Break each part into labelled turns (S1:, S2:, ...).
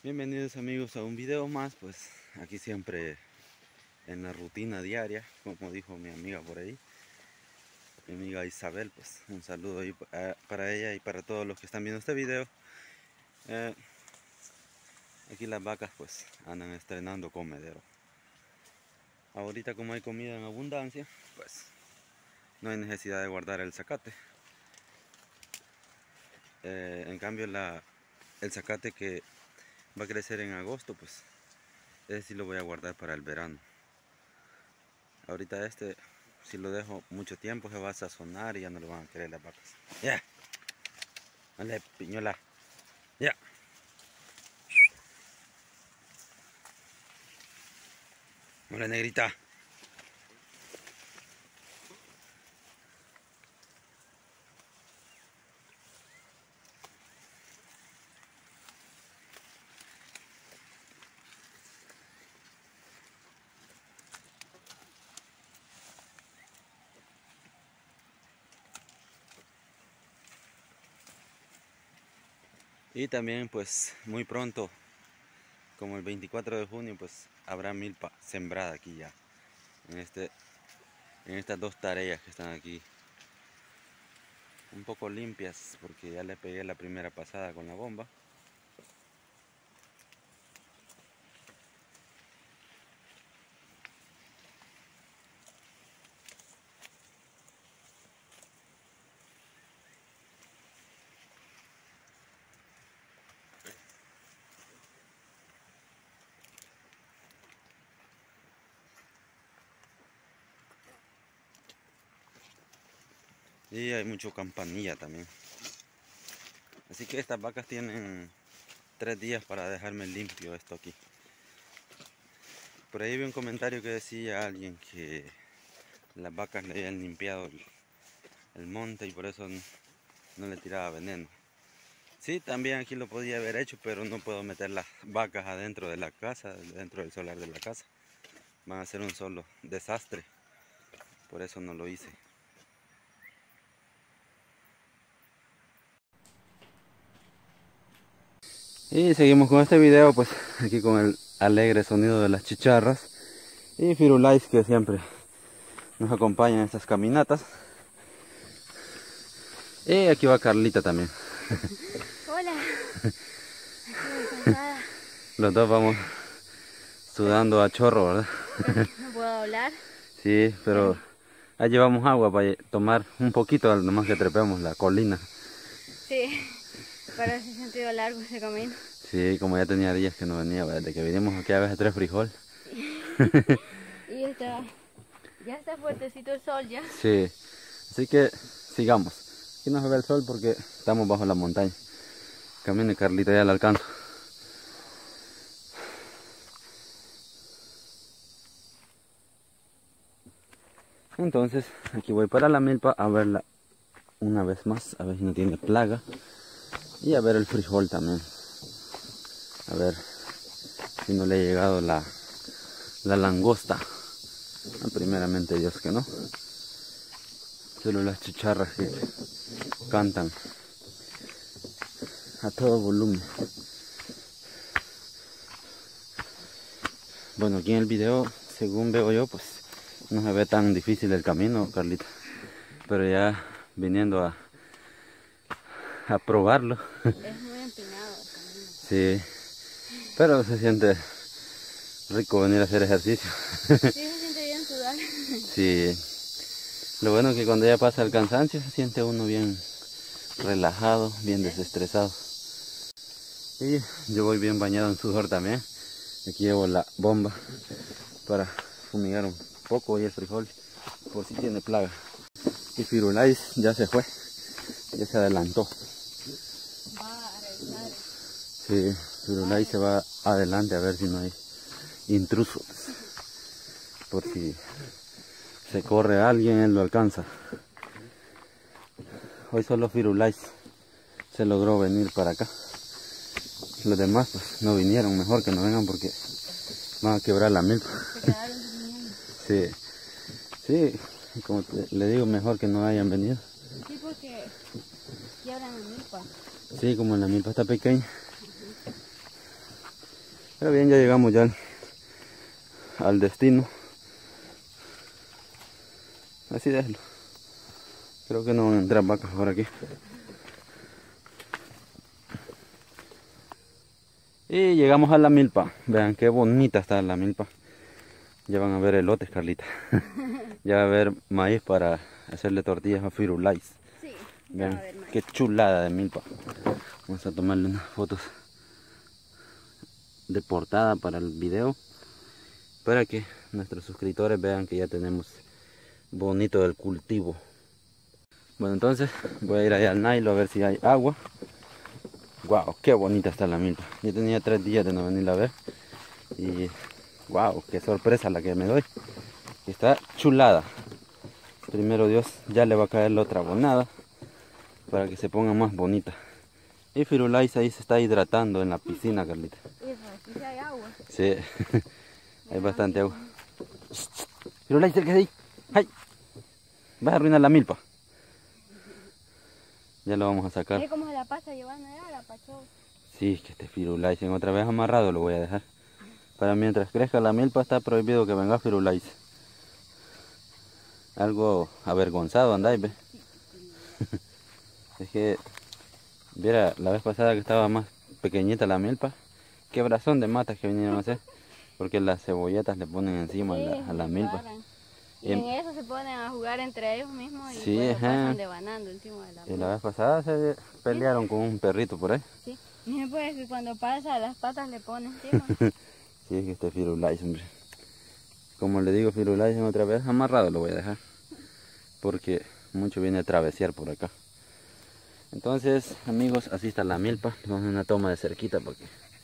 S1: Bienvenidos amigos a un video más, pues aquí siempre en la rutina diaria, como dijo mi amiga por ahí, mi amiga Isabel, pues un saludo ahí para ella y para todos los que están viendo este video. Aquí las vacas pues andan estrenando comedero. Ahorita como hay comida en abundancia, pues no hay necesidad de guardar el zacate. En cambio el zacate que va a crecer en agosto, pues ese sí lo voy a guardar para el verano. Ahorita si lo dejo mucho tiempo se va a sazonar y ya no lo van a querer las vacas. Ya. Dale, piñola. Ya. Hola, negrita. Y también pues muy pronto, como el 24 de junio, pues habrá milpa sembrada aquí ya. En estas dos tareas que están aquí. Un poco limpias porque ya le pegué la primera pasada con la bomba. Y hay mucho campanilla también. Así que estas vacas tienen 3 días para dejarme limpio esto aquí. Por ahí vi un comentario que decía alguien que las vacas le habían limpiado el monte y por eso no le tiraba veneno. Sí, también aquí lo podía haber hecho, pero no puedo meter las vacas adentro de la casa, dentro del solar de la casa. Van a ser un solo desastre. Por eso no lo hice. Y seguimos con este video, pues aquí con el alegre sonido de las chicharras. Y Firulais, que siempre nos acompaña en estas caminatas. Y aquí va Carlita también.
S2: Hola. Estoy muy cansada.
S1: Los dos vamos sudando a chorro, ¿verdad?
S2: No puedo hablar.
S1: Sí, pero ahí llevamos agua para tomar un poquito, nomás que trepemos la colina.
S2: Sí, para ese sentido largo ese camino.
S1: Sí, como ya tenía días que no venía, desde que vinimos aquí a veces 3 frijol.
S2: Y ya está fuertecito el sol ya.
S1: Sí, así que sigamos. Aquí no se ve el sol porque estamos bajo la montaña. Camine Carlita, ya la alcanzo. Entonces, aquí voy para la milpa a verla una vez más, a ver si no tiene plaga. Y a ver el frijol también. A ver si no le ha llegado la langosta. Primeramente Dios que no. Solo las chicharras que cantan a todo volumen. Bueno, aquí en el video, según veo yo, pues no se ve tan difícil el camino, Carlita. Pero ya viniendo a probarlo.
S2: Es muy empinado el camino.
S1: Sí, pero se siente rico venir a hacer ejercicio.
S2: Sí, se siente bien sudar.
S1: Sí, lo bueno es que cuando ya pasa el cansancio se siente uno bien relajado, bien desestresado. Y yo voy bien bañado en sudor también. Aquí llevo la bomba para fumigar un poco y el frijol por si tiene plaga. Y Firulais ya se fue, ya se adelantó.
S2: Va a revisar.
S1: Sí, Firulais se va adelante a ver si no hay intrusos. Por si se corre alguien, él lo alcanza. Hoy solo Firulais se logró venir para acá. Los demás pues no vinieron, mejor que no vengan porque van a quebrar la milpa.
S2: Se quedaron durmiendo.
S1: Sí, sí, como le digo, mejor que no hayan venido.
S2: Sí, porque quiebran la milpa.
S1: Sí, como la milpa está pequeña. Pero bien, ya llegamos ya al destino. Así déjalo. Creo que no van a entrar vacas por aquí. Y llegamos a la milpa. Vean qué bonita está la milpa. Ya van a ver elotes, Carlita. Ya va a haber maíz para hacerle tortillas a Firulais.
S2: Sí,
S1: Vean qué chulada de milpa. Vamos a tomarle unas fotos de portada para el video, para que nuestros suscriptores vean que ya tenemos bonito el cultivo. Bueno, entonces voy a ir allá al Nailo a ver si hay agua. Wow, qué bonita está la milpa. Yo tenía 3 días de no venirla a ver y wow, qué sorpresa la que me doy. Está chulada. Primero Dios, ya le va a caer la otra abonada para que se ponga más bonita. Y Firulais ahí se está hidratando en la piscina, Carlita.
S2: Aquí sí hay agua.
S1: Sí, hay bastante agua. Firulais, ¿qué es ahí? ¡Ay! Vas a arruinar la milpa. Ya lo vamos a sacar.
S2: ¿Ve cómo se la pasa llevando allá? La pachó.
S1: Sí, que este Firulais en otra vez amarrado lo voy a dejar. Para mientras crezca la milpa está prohibido que venga Firulais. Algo avergonzado andáis, ¿ve? Es que, viera, la vez pasada que estaba más pequeñita la milpa, qué brazón de matas que vinieron a hacer. Porque las cebolletas le ponen encima a la milpa.
S2: Y en eso se ponen a jugar entre ellos mismos y
S1: sí,
S2: pues pasan devanando encima de la milpa.
S1: Y la vez pasada se pelearon con un perrito por ahí.
S2: Sí, y pues que cuando pasa las patas le ponen encima.
S1: Sí, es que este Firulais, hombre. Como le digo, Firulais en otra vez amarrado lo voy a dejar. Porque mucho viene a travesear por acá. Entonces, amigos, así está la milpa. Vamos a una toma de cerquita para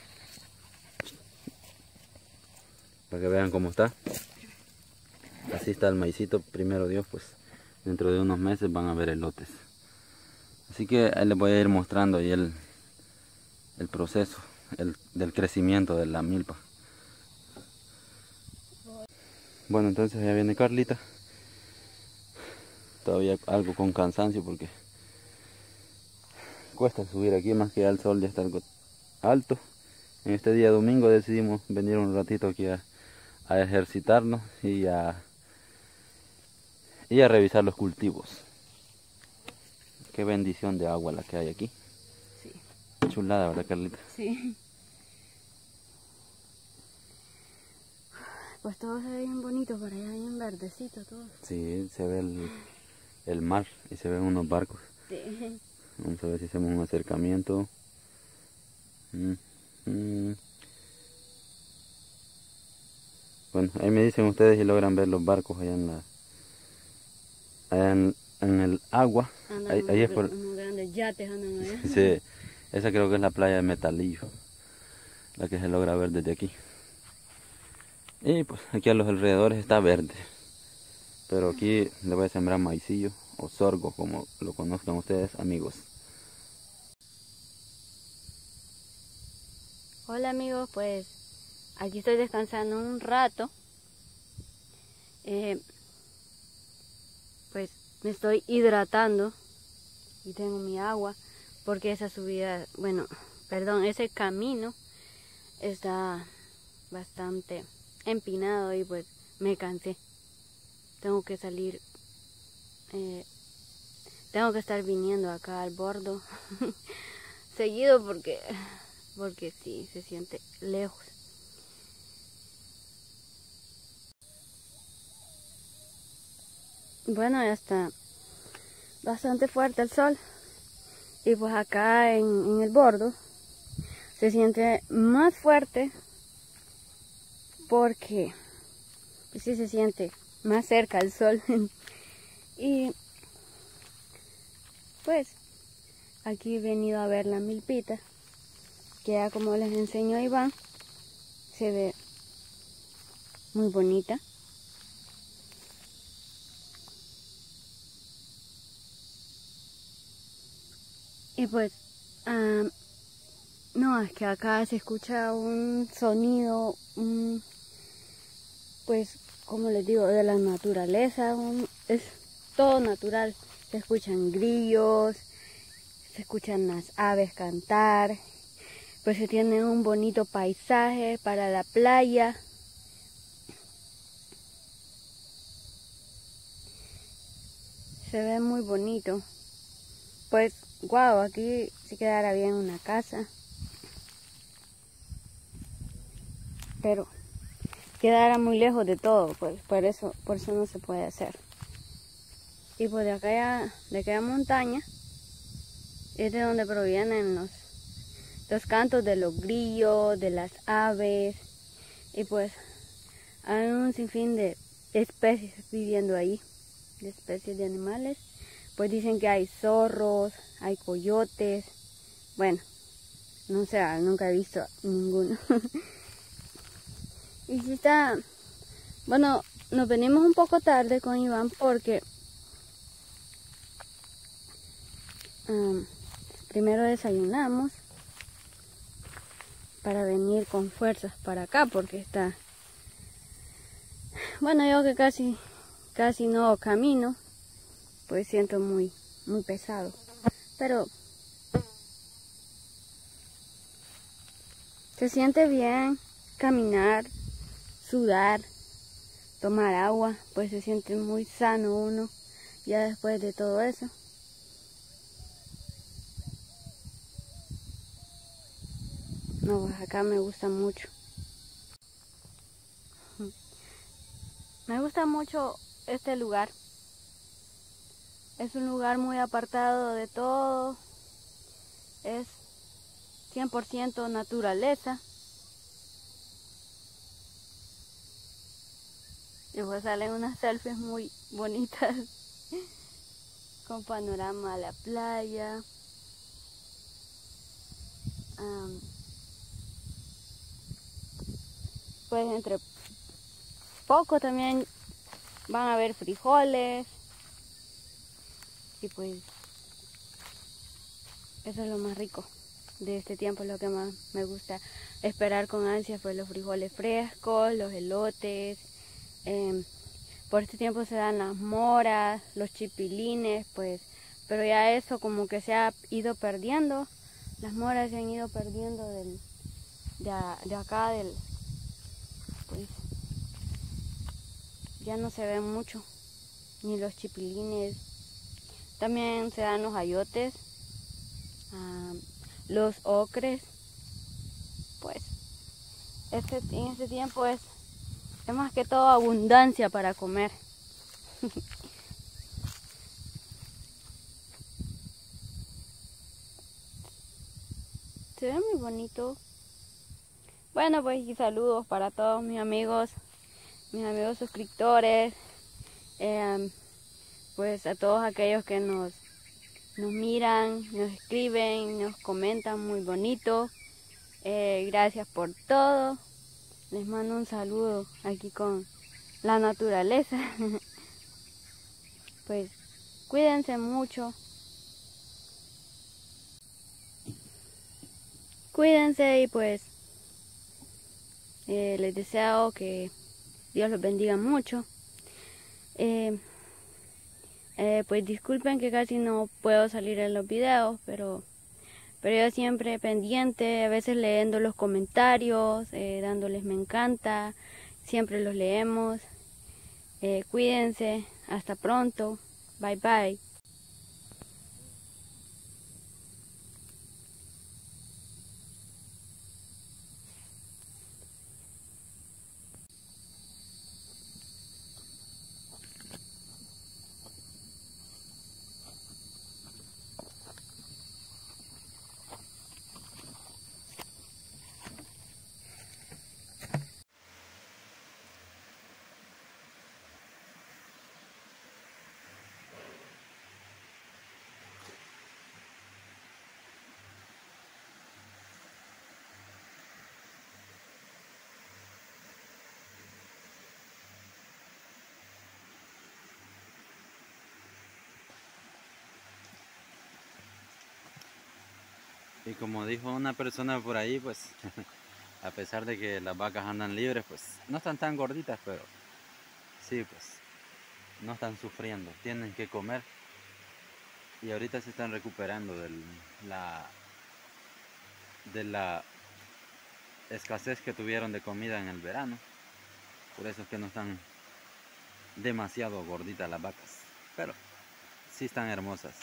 S1: que vean cómo está. Así está el maicito. Primero Dios, pues dentro de unos meses van a ver elotes. Así que ahí les voy a ir mostrando ahí el proceso del crecimiento de la milpa. Bueno, entonces ya viene Carlita. Todavía algo con cansancio porque cuesta subir aquí, más que ya el sol ya está algo alto. En este día domingo decidimos venir un ratito aquí a ejercitarnos y a revisar los cultivos. Qué bendición de agua la que hay aquí.
S2: Sí.
S1: Chulada, ¿verdad, Carlita?
S2: Sí. Pues todo se ve bien bonito por allá, bien verdecito todo.
S1: Sí, se ve el mar y se ven unos barcos.
S2: Sí.
S1: Vamos a ver si hacemos un acercamiento. Bueno, ahí me dicen ustedes si logran ver los barcos allá en el agua. Ahí es por...
S2: unos grandes yates andan allá.
S1: Sí, esa creo que es la playa de Metalillo, la que se logra ver desde aquí. Y pues aquí a los alrededores está verde. Pero aquí le voy a sembrar maicillo o sorgo, como lo conozcan ustedes, amigos.
S2: Hola amigos, pues aquí estoy descansando un rato. Pues me estoy hidratando y tengo mi agua porque esa subida, bueno, perdón, ese camino está bastante empinado y pues me cansé. Tengo que salir, tengo que estar viniendo acá al bordo seguido porque sí, se siente lejos. Bueno, ya está bastante fuerte el sol y pues acá en el bordo se siente más fuerte porque pues sí se siente más cerca el sol y pues aquí he venido a ver la milpita que ya como les enseñó Iván se ve muy bonita. Y pues, no, es que acá se escucha un sonido, pues, como les digo, de la naturaleza, es todo natural. Se escuchan grillos, se escuchan las aves cantar, pues se tiene un bonito paisaje para la playa. Se ve muy bonito. Pues, wow, aquí sí quedara bien una casa. Pero quedara muy lejos de todo, pues por eso no se puede hacer. Y pues de aquella montaña es de donde provienen los cantos de los grillos, de las aves. Y pues hay un sinfín de especies viviendo ahí, de especies de animales. Pues dicen que hay zorros, hay coyotes. Bueno, no sé, nunca he visto ninguno. Y si está... Bueno, nos venimos un poco tarde con Iván porque primero desayunamos para venir con fuerzas para acá porque está... Bueno, yo que casi no camino, pues siento muy pesado. Pero se siente bien caminar, sudar, tomar agua, pues se siente muy sano uno ya después de todo eso. No, pues acá me gusta mucho. Me gusta mucho este lugar. Es un lugar muy apartado de todo. Es 100% naturaleza. Y pues salen unas selfies muy bonitas con panorama a la playa. Pues entre poco también van a haber frijoles. Y pues eso es lo más rico de este tiempo, es lo que más me gusta esperar con ansia, pues los frijoles frescos, los elotes. Por este tiempo se dan las moras, los chipilines, pues, pero ya eso como que se ha ido perdiendo. Las moras se han ido perdiendo de acá, pues ya no se ven mucho, ni los chipilines. También se dan los ayotes, los ocres. Pues en este tiempo es más que todo abundancia para comer. Se ve muy bonito. Bueno, pues y saludos para todos mis amigos suscriptores, pues a todos aquellos que nos miran, nos escriben, nos comentan muy bonito. Gracias por todo. Les mando un saludo aquí con la naturaleza. Pues cuídense mucho. Cuídense y pues les deseo que Dios los bendiga mucho. Pues disculpen que casi no puedo salir en los videos, pero yo siempre pendiente, a veces leyendo los comentarios, dándoles me encanta, siempre los leemos. Cuídense, hasta pronto, bye bye.
S1: Y como dijo una persona por ahí, pues a pesar de que las vacas andan libres, pues no están tan gorditas, pero sí, pues no están sufriendo, tienen que comer y ahorita se están recuperando de de la escasez que tuvieron de comida en el verano. Por eso es que no están demasiado gorditas las vacas, pero sí están hermosas.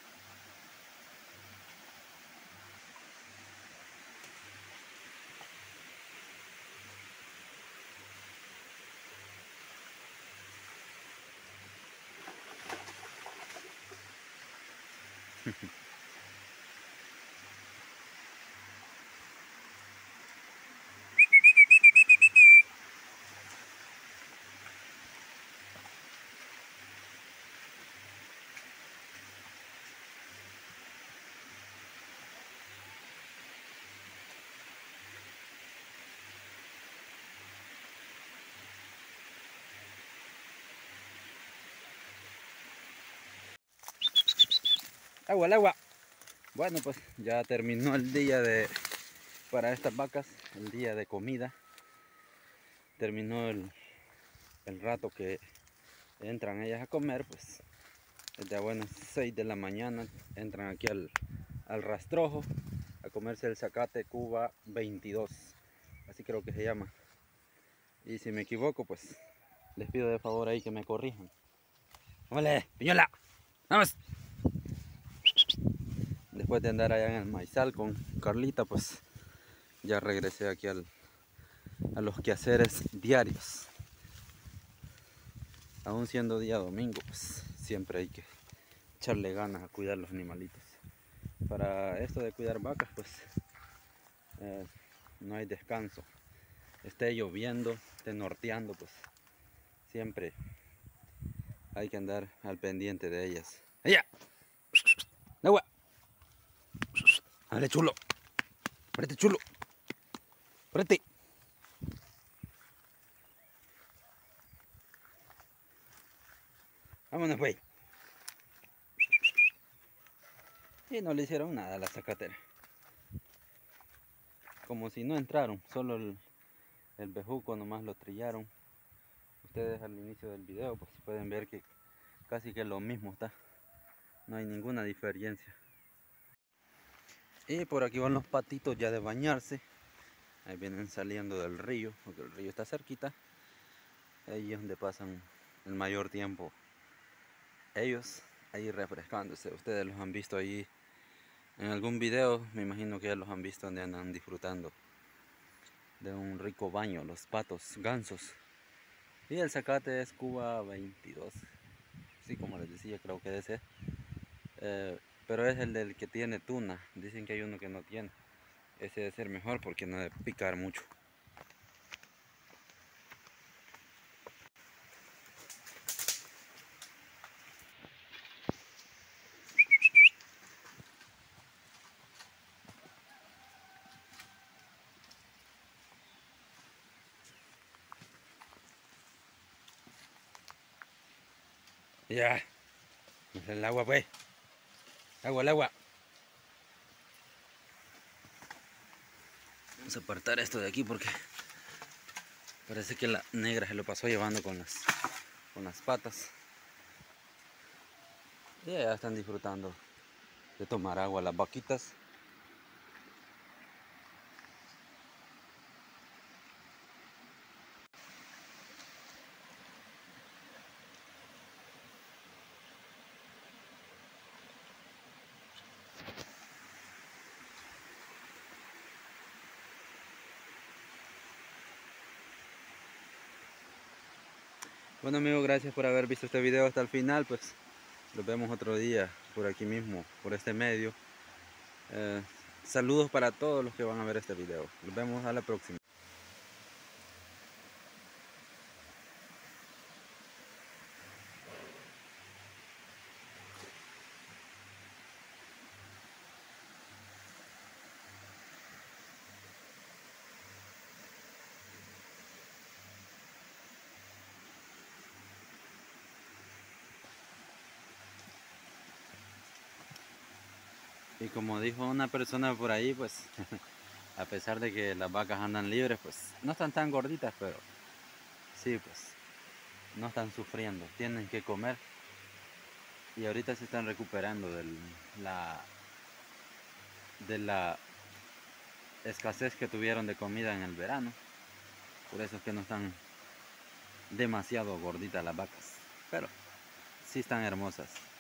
S1: Agua, el agua. Bueno, pues ya terminó el día para estas vacas, el día de comida. Terminó el rato que entran ellas a comer, pues desde buenas 6 de la mañana entran aquí al rastrojo a comerse el zacate Cuba 22, así creo que se llama. Y si me equivoco, pues les pido de favor ahí que me corrijan. ¡Vale, piñola! ¡Vamos! Después de andar allá en el maizal con Carlita, pues ya regresé aquí a los quehaceres diarios. Aún siendo día domingo, pues siempre hay que echarle ganas a cuidar los animalitos. Para esto de cuidar vacas, pues no hay descanso. Esté lloviendo, esté norteando, pues siempre hay que andar al pendiente de ellas. ¡Ella! ¡Agua! ¡Dale, chulo! ¡Prete, chulo! ¡Prete! ¡Vámonos, güey! Y no le hicieron nada a la zacatera. Como si no entraron, solo el bejuco nomás lo trillaron. Ustedes al inicio del video pues pueden ver que casi que lo mismo está. No hay ninguna diferencia. Y por aquí van los patitos ya de bañarse. Ahí vienen saliendo del río, porque el río está cerquita. Ahí es donde pasan el mayor tiempo ellos, ahí refrescándose. Ustedes los han visto ahí en algún video, me imagino que ya los han visto donde andan disfrutando de un rico baño, los patos, gansos. Y el zacate es Cuba 22, sí, como les decía, creo que ese. Pero es el del que tiene tuna. Dicen que hay uno que no tiene. Ese debe ser mejor porque no debe picar mucho. Ya, el agua pues. Agua, el agua. Vamos a apartar esto de aquí porque parece que la negra se lo pasó llevando con las patas. Y ya están disfrutando de tomar agua las vaquitas. Bueno amigos, gracias por haber visto este video hasta el final. Pues nos vemos otro día por aquí mismo, por este medio. Saludos para todos los que van a ver este video. Nos vemos a la próxima. Y como dijo una persona por ahí, pues a pesar de que las vacas andan libres, pues no están tan gorditas, pero sí, pues no están sufriendo, tienen que comer. Y ahorita se están recuperando de la escasez que tuvieron de comida en el verano. Por eso es que no están demasiado gorditas las vacas. Pero sí están hermosas.